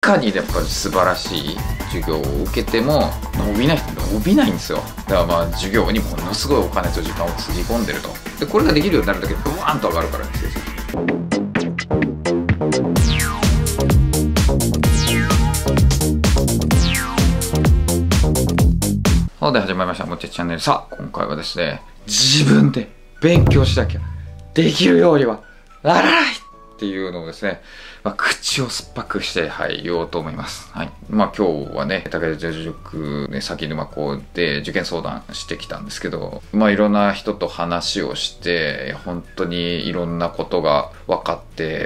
かにやっぱり素晴らしい授業を受けても伸びないんですよ。だから授業にものすごいお金と時間をつぎ込んでると。でこれができるようになるだけでブワーンと上がるからですよ。で始まりましたもっちチャンネル。さあ今回はですね、自分で勉強しなきゃできるようにはならないっていうのをですね、口を酸っぱくして、言おうと思います。今日はね、武田女塾ね、崎沼校で受験相談してきたんですけど、いろんな人と話をして、本当にいろんなことが分かって、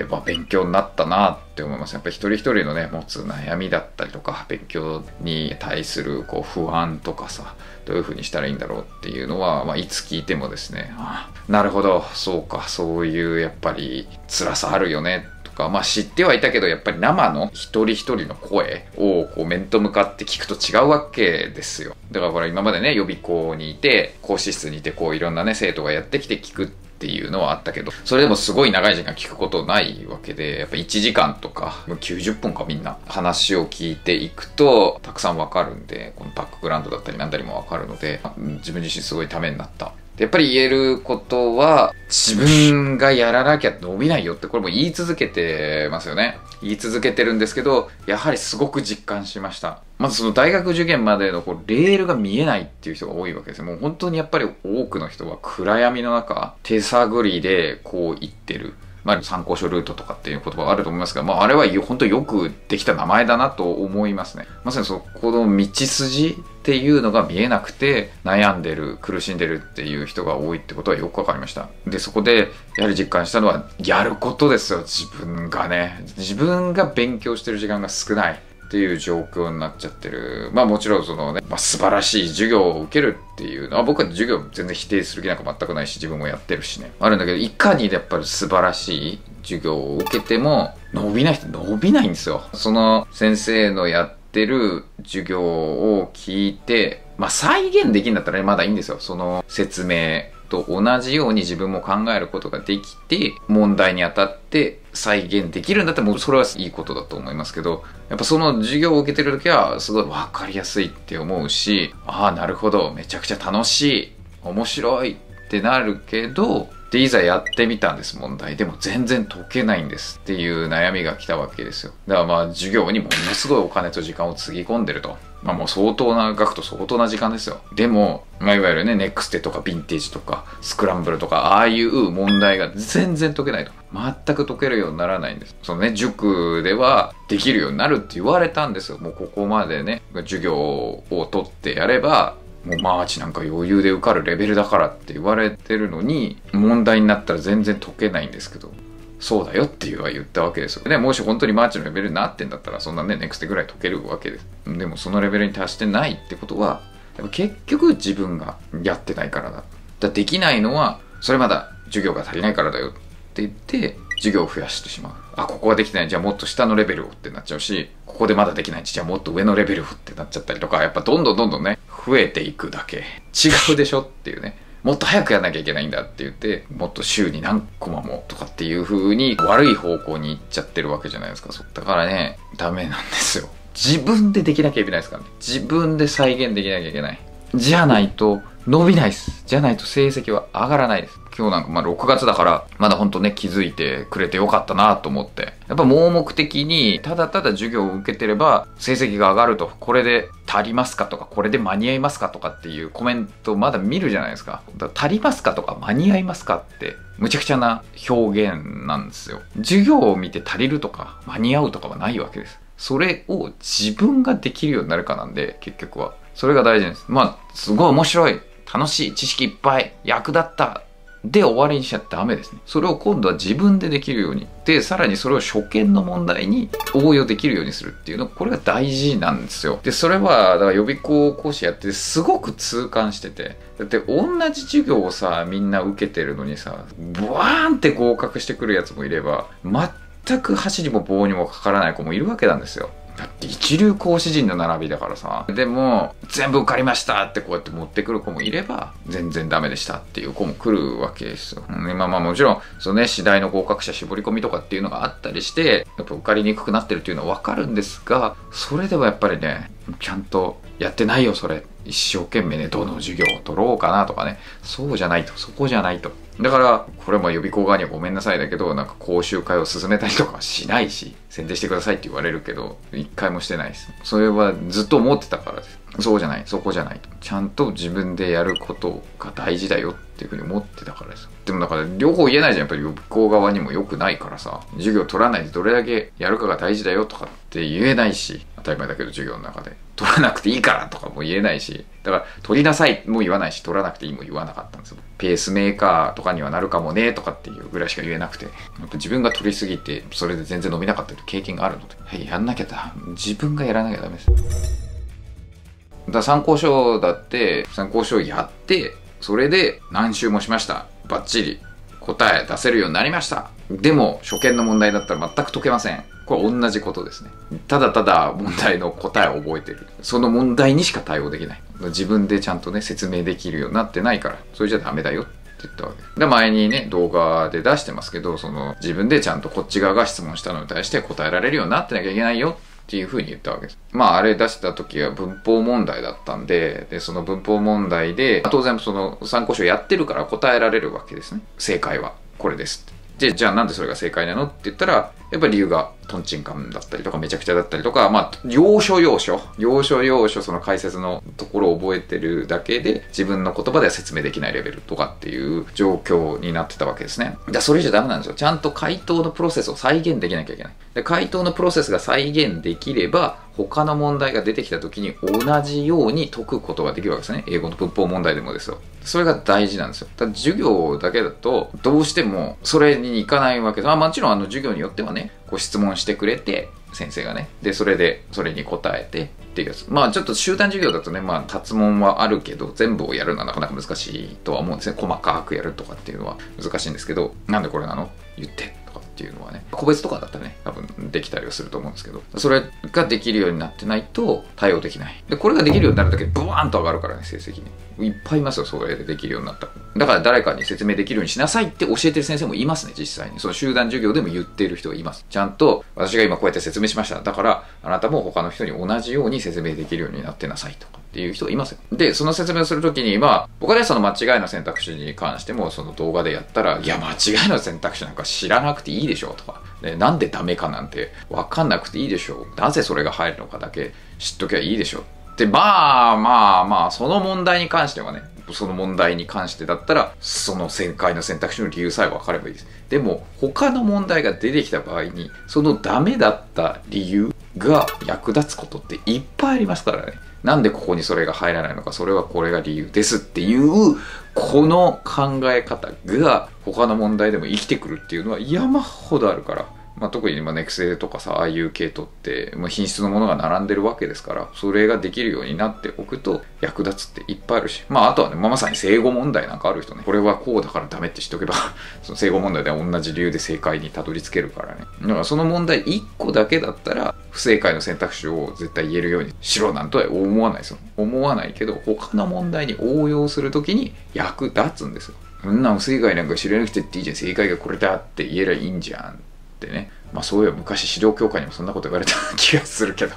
勉強になったなって思います。やっぱり一人一人のね、持つ悩みだったりとか、勉強に対する不安とかさ、どういう風にしたらいいんだろうっていうのは、いつ聞いてもですね、なるほど、そうか、そういうやっぱり辛さあるよね。知ってはいたけど、やっぱり生の一人一人の声を面と向かって聞くと違うわけですよ。だからほら今までね、予備校にいて、講師室にいていろんなね、生徒がやってきて聞くっていうのはあったけど、それでもすごい長い時間聞くことないわけで、やっぱ1時間とか、90分かみんな話を聞いていくと、たくさんわかるんで、このバックグラウンドだったりなんだりもわかるので、自分自身すごいためになった。やっぱり言えることは、自分がやらなきゃ伸びないよって、これも言い続けてますよね。言い続けてるんですけど、やはりすごく実感しました。まずその大学受験までのレールが見えないっていう人が多いわけですよ。もう本当にやっぱり多くの人は暗闇の中、手探りで行ってる。参考書ルートとかっていう言葉があると思いますが、あれは本当によくできた名前だなと思いますね。まさにこの道筋っていうのが見えなくて悩んでる、苦しんでるっていう人が多いってことはよくわかりました。で、そこでやはり実感したのはやることですよ。自分が勉強してる時間が少ない。っていう状況になっちゃってる。もちろん素晴らしい授業を受けるっていうのは、僕は授業全然否定する気なんか全くないし、自分もやってるしね。あるんだけど、いかにやっぱり素晴らしい授業を受けても、伸びないんですよ。その先生のやってる授業を聞いて、再現できるんだったらまだいいんですよ。その説明と同じように自分も考えることができて、問題に当たって再現できるんだったらもうそれはいいことだと思いますけど、やっぱその授業を受けてる時はすごい分かりやすいって思うし、なるほど、めちゃくちゃ楽しい、面白いってなるけど、でいざやってみたんです、問題でも全然解けないんですっていう悩みが来たわけですよ。だから授業にものすごいお金と時間をつぎ込んでると。もう相当な額と相当な時間ですよ。でも、いわゆるね、ネクステとかヴィンテージとか、スクランブルとか、ああいう問題が全然解けないと。全く解けるようにならないんです。塾ではできるようになるって言われたんですよ。もうここまでね、授業を取ってやれば、もうマーチなんか余裕で受かるレベルだからって言われてるのに、問題になったら全然解けないんですけど、そうだよって言ったわけですよ。もし本当にマーチのレベルになってんだったら、そんなね、ネクステぐらい解けるわけです。でもそのレベルに達してないってことは、やっぱ結局自分がやってないからだ。できないのは、それまだ授業が足りないからだよって言って、授業を増やしてしまう。ここができてない。じゃあもっと下のレベルをってなっちゃうし、ここでまだできない。じゃあもっと上のレベルをってなっちゃったりとか、やっぱどんどんね、増えていくだけ。違うでしょっていうね。もっと早くやんなきゃいけないんだって言って、もっと週に何コマもとかっていう風に悪い方向に行っちゃってるわけじゃないですか。だからね、ダメなんですよ。自分でできなきゃいけないですからね。自分で再現できなきゃいけない。じゃないと伸びないです。じゃないと成績は上がらないです。今日なんか6月だから、まだほんとね、気づいてくれてよかったなと思って。やっぱ盲目的に、ただただ授業を受けてれば、成績が上がると、これで足りますかとか、これで間に合いますかとかっていうコメントまだ見るじゃないですか。足りますかとか間に合いますかって、むちゃくちゃな表現なんですよ。授業を見て足りるとか、間に合うとかはないわけです。それを自分ができるようになるかなんで、結局は。それが大事です。すごい面白い、楽しい、知識いっぱい、役立った。で終わりにしちゃダメですね。それを今度は自分でできるように。で、さらにそれを初見の問題に応用できるようにするっていうの、これが大事なんですよ。で、それは、だから予備校講師やっててすごく痛感してて。だって同じ授業をさ、みんな受けてるのにさ、ブワーンって合格してくるやつもいれば、全く箸にも棒にもかからない子もいるわけなんですよ。 一流講師陣の並びだからさ。でも、全部受かりましたってこうやって持ってくる子もいれば、全然ダメでしたっていう子も来るわけですよ。まあもちろん、そのね、次第の合格者絞り込みとかっていうのがあったりして、やっぱ受かりにくくなってるっていうのはわかるんですが、それでもやっぱりね、ちゃんとやってないよ、それ。一生懸命ね、どの授業を取ろうかなとかね。そうじゃないと、そこじゃないと。だから、これも予備校側にはごめんなさいだけど、なんか講習会を進めたりとかはしないし、宣伝してくださいって言われるけど、一回もしてないです。それはずっと思ってたからです。そうじゃない、そこじゃないと。ちゃんと自分でやることが大事だよっていうふうに思ってたからです。でもだから両方言えないじゃん。やっぱり予備校側にも良くないからさ、授業取らないでどれだけやるかが大事だよとかって言えないし、当たり前だけど授業の中で。取らなくていいからとかも言えないし、だから取りなさいも言わないし、取らなくていいも言わなかったんですよ。ペースメーカーとかにはなるかもねとかっていうぐらいしか言えなくて、やっぱ自分が取りすぎてそれで全然伸びなかったという経験があるので、はい、やんなきゃだ。自分がやらなきゃダメです。だから参考書だって参考書やって、それで何周もしました。バッチリ答え出せるようになりました。でも初見の問題だったら全く解けません。これ同じことですね。ただただ問題の答えを覚えてる。その問題にしか対応できない。自分でちゃんとね、説明できるようになってないから、それじゃダメだよって言ったわけ。で、前にね、動画で出してますけど、自分でちゃんとこっち側が質問したのに対して答えられるようになってなきゃいけないよっていう風に言ったわけです。まああれ出した時は文法問題だったんで、その文法問題で、当然その参考書やってるから答えられるわけですね。正解はこれですって。じゃあなんでそれが正解なのって言ったら、やっぱり理由がトンチンカンだったりとかめちゃくちゃだったりとか、まあ、要所その解説のところを覚えてるだけで自分の言葉では説明できないレベルとかっていう状況になってたわけですね。それじゃダメなんですよ。ちゃんと回答のプロセスを再現できなきゃいけない。で、回答のプロセスが再現できれば、他の問題が出てきた時に同じように解くことができるわけですね。英語の文法問題でもですよ。それが大事なんですよ。ただ授業だけだとどうしてもそれにいかないわけです。もちろん授業によってはね、こう質問してくれて、先生がね。で、それに答えてっていうやつ。まあちょっと集団授業だとね、まあ発問はあるけど、全部をやるのはなかなか難しいとは思うんですね。細かくやるとかっていうのは難しいんですけど、なんでこれなの？言って。っていうのはね、個別とかだったらね、多分できたりはすると思うんですけど、それができるようになってないと対応できない。で、これができるようになるだけでブワーンと上がるからね、成績に。いっぱいいますよ、それでできるようになった。だから誰かに説明できるようにしなさいって教えてる先生もいますね、実際に。その集団授業でも言ってる人がいます。ちゃんと、私が今こうやって説明しました。だから、あなたも他の人に同じように説明できるようになってなさいとか。っていう人がいますよ。で、その説明をするときに、僕はね、その間違いの選択肢に関しても、その動画でやったら、いや、間違いの選択肢なんか知らなくていいでしょとか、なんでダメかなんて分かんなくていいでしょなぜそれが入るのかだけ知っときゃいいでしょって、その問題に関してはね、その問題に関してだったら、その正解の選択肢の理由さえ分かればいいです。でも、他の問題が出てきた場合に、そのダメだった理由が役立つことっていっぱいありますからね。なんでここにそれが入らないのか、それはこれが理由ですっていう、この考え方が他の問題でも生きてくるっていうのは山ほどあるから。特にネクセレとかさ、ああいう系統って、品質のものが並んでるわけですから、それができるようになっておくと役立つっていっぱいあるし、あとはね、まさに正誤問題なんかある人ね、これはこうだからダメって知っておけば、その正誤問題では同じ理由で正解にたどり着けるからね。だからその問題1個だけだったら、不正解の選択肢を絶対言えるようにしろなんとは思わないですよ。思わないけど、他の問題に応用するときに役立つんですよ。そんな不正解なんか知らなくてっていいじゃん、正解がこれだって言えりゃいいんじゃん。ね、そういえば昔指導教科にもそんなこと言われた気がするけど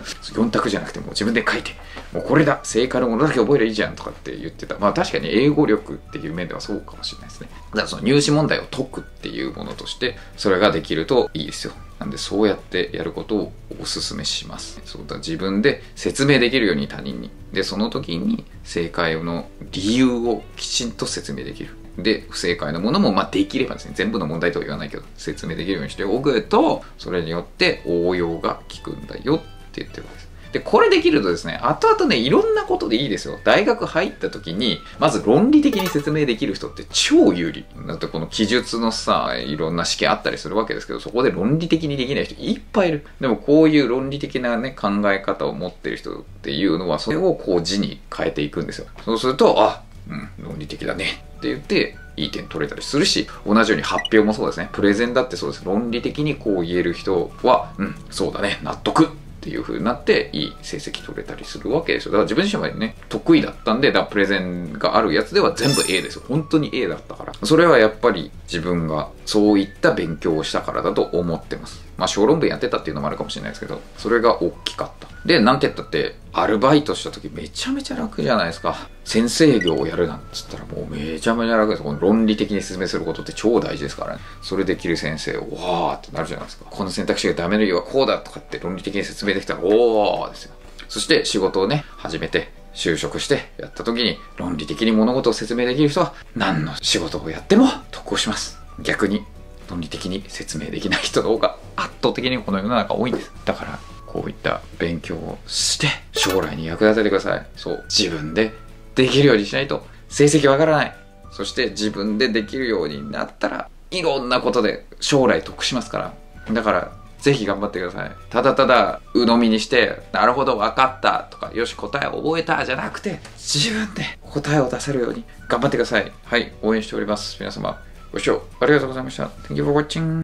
4択じゃなくてもう自分で書いてもうこれだ正解のものだけ覚えればいいじゃんとかって言ってた。確かに英語力っていう面ではそうかもしれないですね。だからその入試問題を解くっていうものとしてそれができるといいですよ。なんでそうやってやることをお勧めします。そうだ、自分で説明できるように他人に。で、その時に正解の理由をきちんと説明できる。で、不正解のものもできればですね、全部の問題とは言わないけど、説明できるようにしておくと、それによって応用が効くんだよって言ってるわけです。で、これできるとですね、後々ね、いろんなことでいいですよ。大学入った時に、まず論理的に説明できる人って超有利。だってこの記述のさ、いろんな試験あったりするわけですけど、そこで論理的にできない人いっぱいいる。でもこういう論理的なね、考え方を持ってる人っていうのは、それをこう字に変えていくんですよ。そうすると、論理的だねって言っていい点取れたりするし、同じように発表もそうですね。プレゼンだってそうです。論理的にこう言える人は、そうだね、納得ってっていう風になっていい成績取れたりするわけですよ。だから自分自身はね、得意だったんで、プレゼンがあるやつでは全部 A ですよ。本当に A だったから。それはやっぱり自分がそういった勉強をしたからだと思ってます。小論文やってたっていうのもあるかもしれないですけど、それが大きかった。で、なんて言ったって、アルバイトした時めちゃめちゃ楽じゃないですか。先生業をやるなんつったらもうめちゃめちゃ楽です。この論理的に説明することって超大事ですからね。それできる先生、わーってなるじゃないですか。この選択肢がダメな理由はこうだとかって論理的に説明できたら、おーですよ。そして仕事をね、始めて、就職してやった時に論理的に物事を説明できる人は何の仕事をやっても得をします。逆に論理的に説明できない人の方が圧倒的にこの世の中多いんです。だからこういった勉強をして将来に役立ててください。そう、自分でできるようにしないと成績わからない。そして自分でできるようになったらいろんなことで将来得しますから。だからぜひ頑張ってください。ただただ鵜呑みにして、なるほど分かったとか、よし答えを覚えたじゃなくて、自分で答えを出せるように頑張ってください。はい、応援しております。皆様、ご視聴ありがとうございました。Thank you for watching.